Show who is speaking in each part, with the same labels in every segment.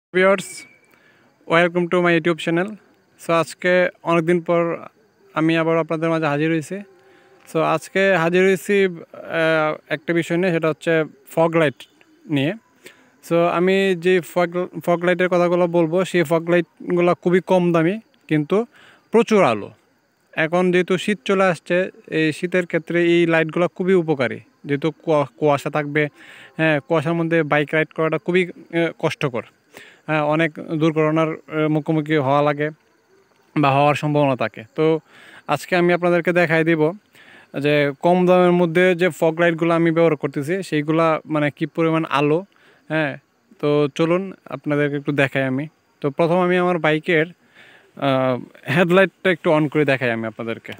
Speaker 1: Viewers, welcome to my YouTube channel. So আজকে অনেক দিন পর আমি আবার আপনাদের মাঝে হাজির হয়েছি। সো আজকে হাজির হয়েছি একটা বিষয় নিয়ে, সেটা হচ্ছে ফগ লাইট নিয়ে। সো আমি যে ফগ লাইটের কথাগুলো বলবো, সেই ফগ লাইটগুলো খুবই কম দামি কিন্তু প্রচুর আলো। এখন যেহেতু শীত চলে আসছে, এই শীতের ক্ষেত্রে এই লাইটগুলো খুবই উপকারী। যেহেতু কুয়াশা থাকবে, হ্যাঁ, কুয়াশার মধ্যে বাইক রাইড করাটা খুবই কষ্টকর। হ্যাঁ, অনেক দুর্ঘটনার মুখোমুখি হওয়া লাগে বা হওয়ার সম্ভাবনা থাকে। তো আজকে আমি আপনাদেরকে দেখাই দিব যে কম দামের মধ্যে যে ফগ লাইটগুলো আমি ব্যবহার করতেছি, সেইগুলা মানে কী পরিমাণ আলো। হ্যাঁ, তো চলুন আপনাদেরকে একটু দেখাই আমি। তো প্রথম আমি আমার বাইকের হেডলাইটটা একটু অন করে দেখাই আমি আপনাদেরকে।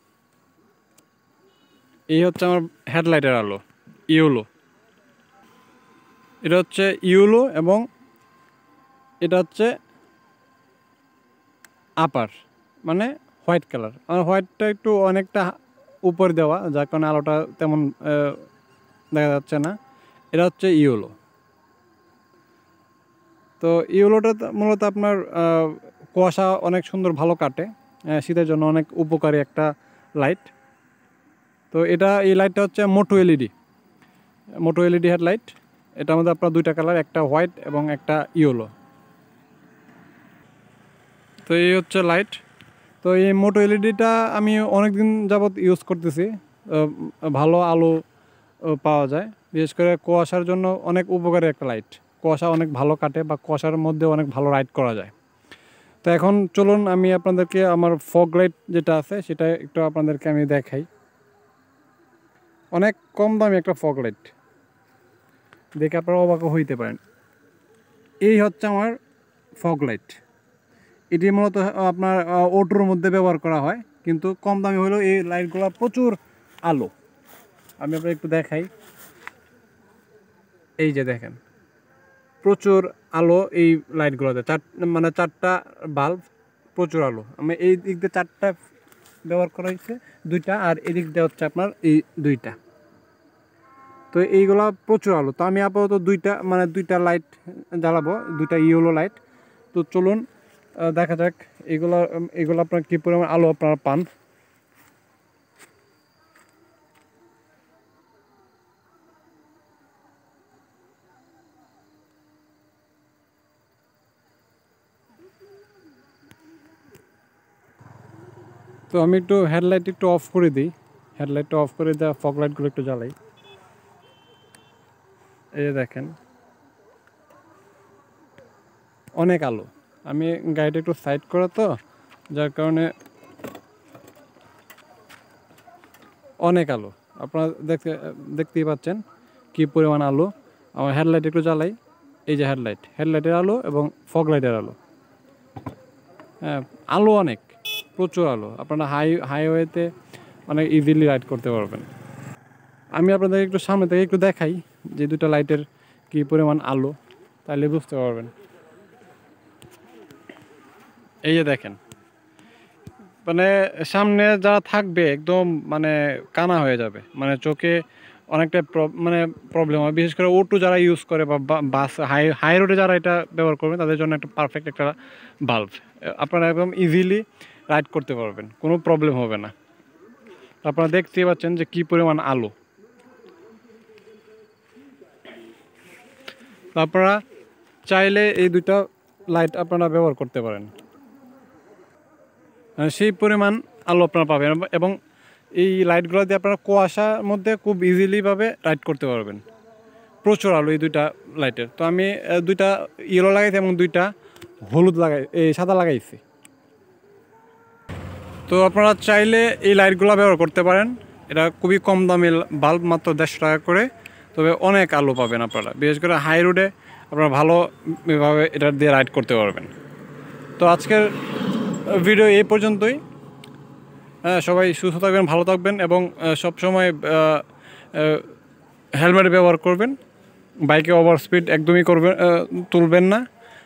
Speaker 1: এই হচ্ছে আমার হেডলাইটের আলো, ইউলো। এটা হচ্ছে ইউলো এবং এটা হচ্ছে আপার, মানে হোয়াইট কালার। আর হোয়াইটটা একটু অনেকটা উপর দেওয়া, যার কারণে আলোটা তেমন দেখা যাচ্ছে না। এটা হচ্ছে ইউলো। তো ইউলোটা মূলত আপনার কুয়াশা অনেক সুন্দর ভালো কাটে, শীতের জন্য অনেক উপকারী একটা লাইট। তো এই লাইটটা হচ্ছে মোটো এলইডি হেডলাইট। এটার মধ্যে আপনার দুইটা কালার, একটা হোয়াইট এবং একটা ইয়েলো। তো এই হচ্ছে লাইট। তো এই মোটো এলইডিটা আমি অনেক দিন যাবৎ ইউজ করতেছি। ভালো আলো পাওয়া যায়, বিশেষ করে কুয়াশার জন্য অনেক উপকারী একটা লাইট। কুয়াশা অনেক ভালো কাটে বা কুয়াশার মধ্যে অনেক ভালো রাইড করা যায়। তো এখন চলুন আমি আপনাদেরকে আমার ফগ লাইট যেটা আছে সেটা একটু আপনাদেরকে আমি দেখাই। অনেক কম দামি একটা ফগ লাইট, দেখে আপনারা অবাক হইতে পারেন। এই হচ্ছে আমার ফগ লাইট। এটি মূলত আপনার অটোর মধ্যে ব্যবহার করা হয়, কিন্তু কম দামি হলেও এই লাইটগুলো প্রচুর আলো। আমি আপনার একটু দেখাই। এই যে দেখেন, প্রচুর আলো এই লাইটগুলোতে। চারটা বাল্ব, প্রচুর আলো। আমি এই দিক দিয়ে চারটা ব্যবহার করা হয়েছে, দুইটা, আর এই দিক দিয়ে হচ্ছে আপনার এই দুইটা। তো এইগুলা প্রচুর আলো। তো আমি আপাতত দুইটা লাইট জ্বালাবো, দুইটা ইয়েলো লাইট। তো চলুন দেখা যাক এগুলো আপনার কী পরিমাণ আলো আপনারা পান। তো আমি একটু হেডলাইট একটু অফ করে দিই। হেডলাইটটা অফ করে দেওয়া, ফগ লাইটগুলো একটু জ্বালাই। এই যে দেখেন, অনেক আলো। আমি গাড়িটা একটু সাইড করা, তো যার কারণে অনেক আলো। আপনারা দেখতেই পাচ্ছেন কী পরিমাণ আলো। আমার হেডলাইট একটু জ্বালাই। এই যে হেডলাইটের আলো এবং ফগ লাইটের আলো। হ্যাঁ, আলো অনেক, প্রচুর আলো। আপনারা হাইওয়েতে অনেক ইজিলি রাইড করতে পারবেন। আমি আপনাদের একটু সামনে থেকে একটু দেখাই যে দুটো লাইটের কী পরিমাণ আলো, তাহলে বুঝতে পারবেন। এই যে দেখেন, মানে সামনে যারা থাকবে একদম মানে কানা হয়ে যাবে, মানে চোখে অনেকটা প্রবলেম হয়। বিশেষ করে অটো যারা ইউজ করে বা বাস হাই রোডে যারা এটা ব্যবহার করবে, তাদের জন্য একটা পারফেক্ট একটা বাল্ব। আপনারা একদম ইজিলি রাইড করতে পারবেন, কোনো প্রবলেম হবে না। আপনারা দেখতেই পাচ্ছেন যে কী পরিমাণ আলো। আপনারা চাইলে এই দুইটা লাইট আপনারা ব্যবহার করতে পারেন, সেই পরিমাণ আলো আপনারা পাবেন। এবং এই লাইটগুলো দিয়ে আপনারা কুয়াশার মধ্যে খুব ইজিলিভাবে রাইড করতে পারবেন। প্রচুর আলো এই দুইটা লাইটের। তো আমি দুইটা ইয়েলো লাগাইছি এবং দুইটা সাদা লাগাইছি। তো আপনারা চাইলে এই লাইটগুলো ব্যবহার করতে পারেন। এটা খুবই কম দামি বাল্ব, মাত্র 150 টাকা করে। তবে অনেক আলো পাবেন আপনারা, বিশেষ করে হাই রোডে আপনারা ভালোভাবে এটা দিয়ে রাইড করতে পারবেন। তো আজকের ভিডিও এই পর্যন্তই। সবাই সুস্থ থাকবেন, ভালো থাকবেন এবং সবসময় হেলমেট ব্যবহার করবেন। বাইকে ওভার স্পিড একদমই তুলবেন না।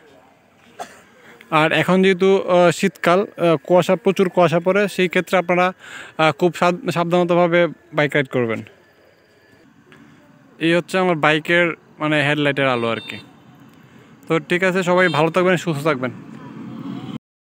Speaker 1: আর এখন যেহেতু শীতকাল, প্রচুর কুয়াশা পড়ে, সেই ক্ষেত্রে আপনারা খুব সাবধানতাভাবে বাইক রাইড করবেন। এই হচ্ছে আমার বাইকের হেডলাইটের আলো আর কি। তো ঠিক আছে, সবাই ভালো থাকবেন, সুস্থ থাকবেন।